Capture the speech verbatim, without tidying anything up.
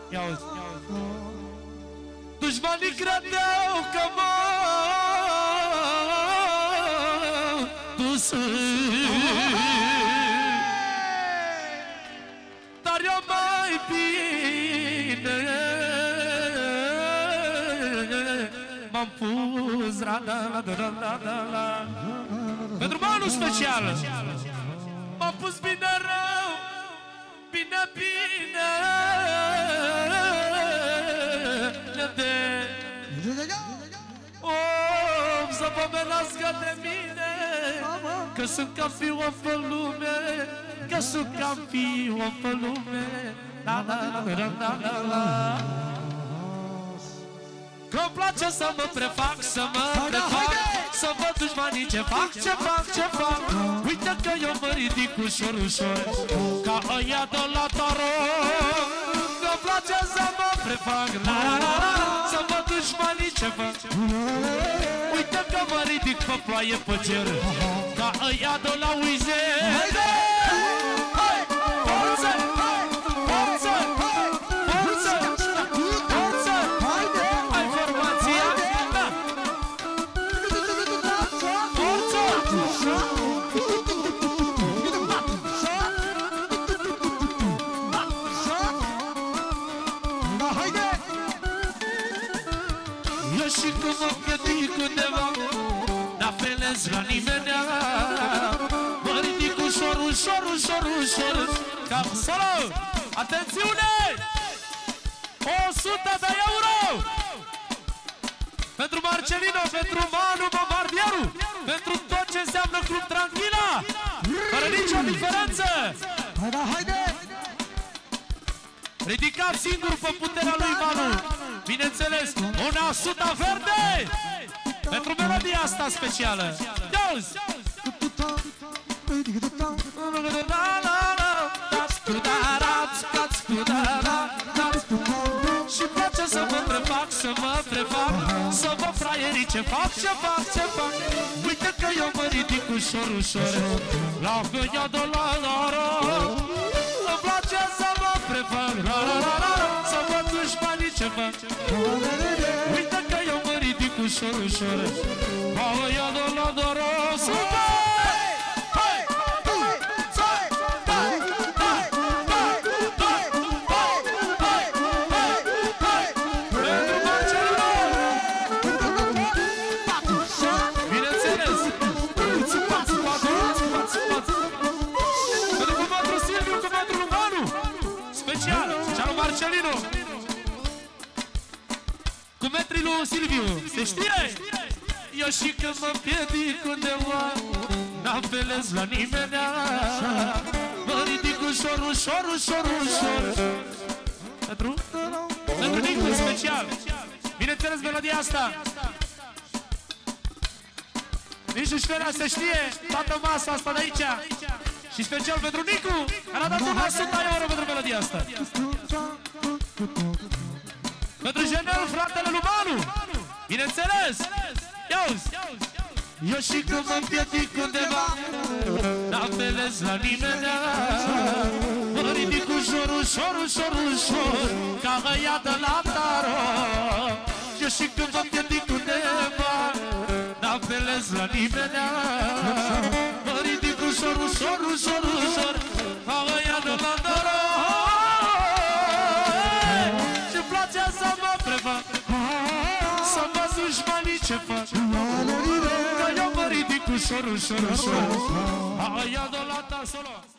Ia uzi. Dușmanii credeau că mă dus, dar eu mai bine m-am pus ra da la da la da la. Pentru banul special m-am pus bine rău, bine, bine de om să pomenească de mine, că sunt campion pe lume, că sunt campion pe lume. La la la la la la la. Că-mi place să mă prefac, să mă prefac, să văd dușmanii ce fac, ce fac, ce fac. Uite că eu mă ridic ușor, ușor, ca ăia de la tarot. Că-mi place să mă prefac, la la la, să văd dușmanii ce fac. Uite că mă ridic pe ploaie, pe cer, ca ăia de la uizer. Forță! Forță! Forță! Forță! Ai formația? Da! Forță! Eu și când mă piedic undeva, n-apelez la nimenea, mă ridic ușor, ușor, ușor, ușor, ca solo! Atențiune! o sută de euro! Pentru Marcelino, pentru Manu Bombardieru, pentru tot ce înseamnă Club Tranquila, fără nicio diferență! Haide, haide! Ridicat singur pe puterea lui Manu, bineînțeles, una sută verde! Pentru melodia asta specială. Ia-uzi! Și-mi place să mă prefac, să mă prefac, să vă fraierii ce fac, ce fac, ce fac. Uite că eu mă ridic ușor, ușor, la gânia de la noroc. Îmi place să mă prefac, la la la la, să văd dușmanii ce fac. Uite că eu mă ridic ușor, ușor, la gânia de la noroc. Super! Marcelino cu metrii lui Silviu, se știe? Eu și când mă piedic undeva, n-apelez la nimenea, mă ridic ușor, ușor, ușor, ușor. Pentru? Pentru Nicu special. Bineînțeles melodia asta. Nici nu știu, se știe toată masa asta de aici. Și special pentru Nicu, care a dat o sută euro pentru melodia asta. Pentru Jenel, fratele lui Manu, bineînțeles. Ia-uzi! Eu și când mă împiedic undeva, n-apelez la nimenea, mă ridic ușor, ușor, ușor, ușor, ca ăia de la tarot. Eu și când mă împiedic undeva, n-apelez la nimenea, mă ridic ușor, ușor, ușor, ușor, ca ăia de la tarot. Și-mi place să mă prefac, să văd dușmanii ce fac, că eu mă ridic ușor, ușor, ușor, aia de la ta solo.